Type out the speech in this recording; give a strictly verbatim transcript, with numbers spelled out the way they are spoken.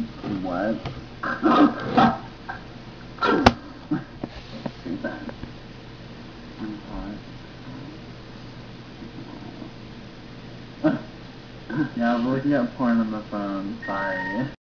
What? Say that. I'm hot. Yeah, I'm looking at porn on the phone. Sorry.